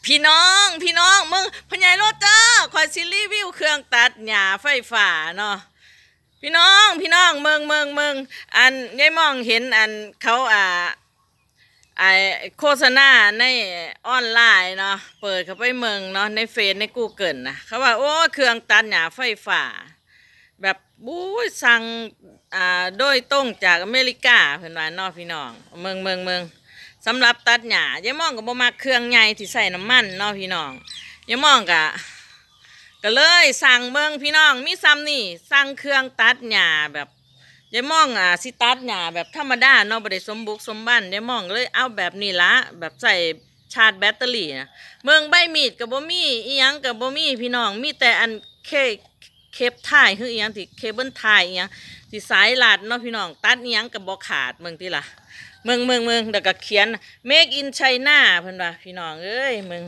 พี่น้องมึงพญายโรเตอร์คอยซิรีวิวเครื่องตัดหญ้าไฟฟ้าเนาะพี่น้องมึงอันยายมองเห็นอันเขาไอโฆษณาในออนไลน์เนาะเปิดเข้าไปเมืองเนาะในเฟซในกูเกิลนะเขาว่าโอ้เครื่องตัดหญ้าไฟฟ้าแบบบู๊สั่งโดยตรงจากอเมริกาเพิ่นว่าเนาะพี่น้องเมืองสำหรับตัดหญ้ายายมองก็บ่มักเครื่องใหญ่ที่ใส่น้ำมันเนาะพี่น้องยายมองก็เลยสั่งเบิ่งพี่น้องมีซ้ำนี่สั่งเครื่องตัดหญ้าแบบยายมองสิตัดหญ้าแบบธรรมดาเนาะบ่ได้สมบุกสมบันยายมองเลยเอาแบบนี้ละแบบใส่ชาร์จแบตเตอรี่นะเมืองใบมีดกับบ่มีอีหยังกับบ่มีพี่น้องมีแต่อันเคปถ่ายคืออีหยังที่เคเบิลถ่ายอีหยังที่สายลัดเนาะพี่น้องตัดอีหยังกับบ่ขาดเมืองที่ล่ะเมืองเดี๋ยวก็เขียน Make in China เพิ่นว่าพี่น้องเอ้ยเมือง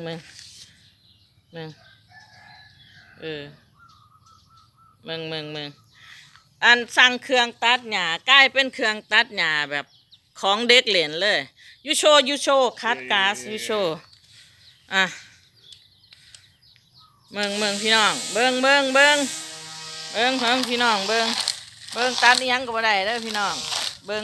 เออเมืองอันสั่งเครื่องตัดหญ้ากลายเป็นเครื่องตัดหญ้าแบบของเด็กเล่นเลยยูโชคัดก๊าซยูโชอ่ะเมืองพี่น้องเบิ่งพี่น้องเบิ่งตัดอีหยังก็บ่ได้เด้อพี่น้องเบิ่ง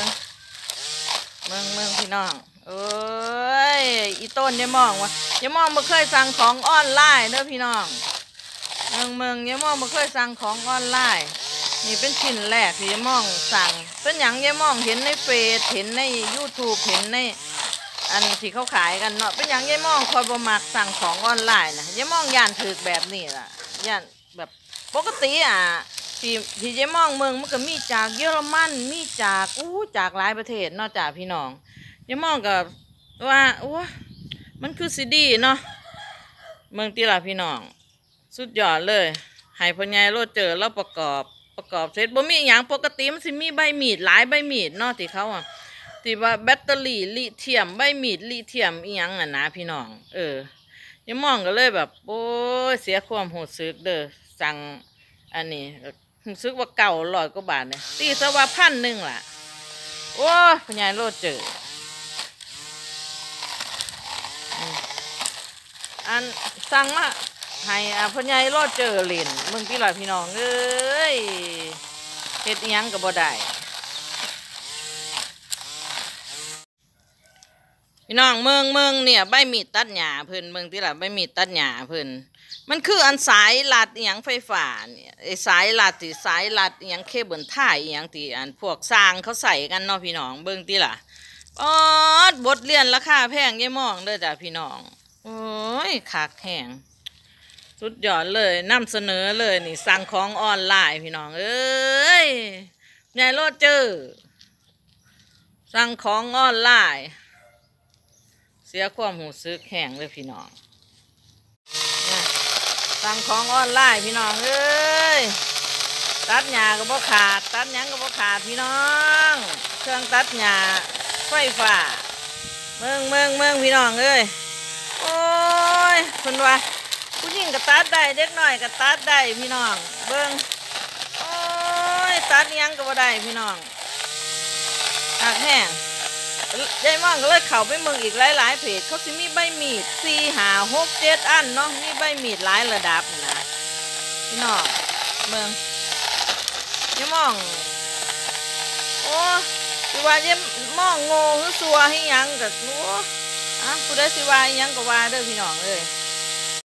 พี่น้องเอ้ยอีต้นยายมองบ่เคยสั่งของออนไลน์เด้อพี่น้องเมืองยายมองบ่เคยสั่งของออนไลน์นี่เป็นชิ้นแรกที่ยายมองสั่งเป็นหยังยายมองเห็นในเฟซเห็นใน YouTube เห็นในอันที่เขาขายกันเนาะเป็นหยังยายมองคอยบ่มักสั่งของออนไลน์นะยายมองย่านถึกแบบนี้ล่ะย่านแบบปกติที่ยายมองเมืองมันก็มีจากเยอรมันมีจากจากหลายประเทศเนาะจากพี่น้องยายมองกับว่ามันคือซีดีเนาะเมืองตีล่ะพี่น้องสุดยอดเลยให้พ่อใหญ่โรเจอร์แล้วประกอบเสร็จบ่มีอย่างปกติมันสิมีใบมีดหลายใบมีดเนาะที่เขาที่ว่าแบตเตอรี่ลิเธียมใบมีดลิเธียมอีหยังนะพี่น้องยายมองก็เลยแบบโอ้ยเสียความรู้สึกเด้อสั่งอันนี้รู้สึกว่า900 กว่าบาทเนี่ยตีซะว่า1,000ล่ะโอ้พ่อใหญ่โรเจอร์อันสั่งมาให้พ่อใหญ่โรเจอร์เล่นมึงพี่ล่ะพี่น้องเอ้ยเฮ็ดอีหยังก็บ่ได้พี่น้องเมืองเนี่ยใบมีดตัดหญ้าเพิ่นเมืองที่ล่ะใบมีดตัดหญ้าเพิ่นมันคืออันสายลัดอีหยังไฟฟ้าเนี่ยไอ้สายลัดอีหยังเคเบิลถ่ายอีหยังที่อันพวกสร้างเขาใส่กันเนาะพี่น้องเบิ่งติล่ะบทเรียนราคาแพงยายมองเด้อจ้ะพี่น้องโอ้ยคักแห้งสุดยอดเลยนำเสนอเลยนี่สั่งของออนไลน์พี่น้องเอ้ยยายโรเจอร์สั่งของออนไลน์เสียความหูซึกแห้งเลยพี่น้องสั่งของออนไลน์พี่น้องเอ้ยตัดหญ้าก็บ่ขาดตัดหยังก็บ่ขาดพี่น้องเครื่องตัดหญ้าไฟฟ้าเมืองพี่น้องเอ้ยโอ้ยคนว่าผู้หญิงก็ตัดได้เด็กน้อยก็ตัดได้พี่น้องเบิ่งโอ้ยตัดหยังก็บ่ได้พี่น้องหักแห้งยายมองก็เลยเข้าไปเมืองอีกหลายเพจเขาสิมีใบมีด4 5 6 7อันเนาะมีใบมีดหลายระดับนะพี่น้องเมืองยายมองโอ้สิว่ายายมองโง่หรือซัวให้ยังกับผู้ใดสิว่ายังก็ว่าเด้อพี่น้องเอ้ย